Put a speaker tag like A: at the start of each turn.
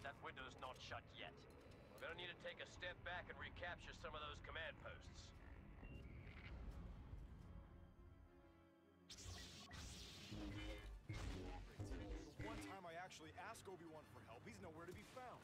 A: That window's not shut yet. We're gonna need to take a step back and recapture some of those command posts.
B: The one time I actually asked Obi-Wan for help, he's nowhere to be found.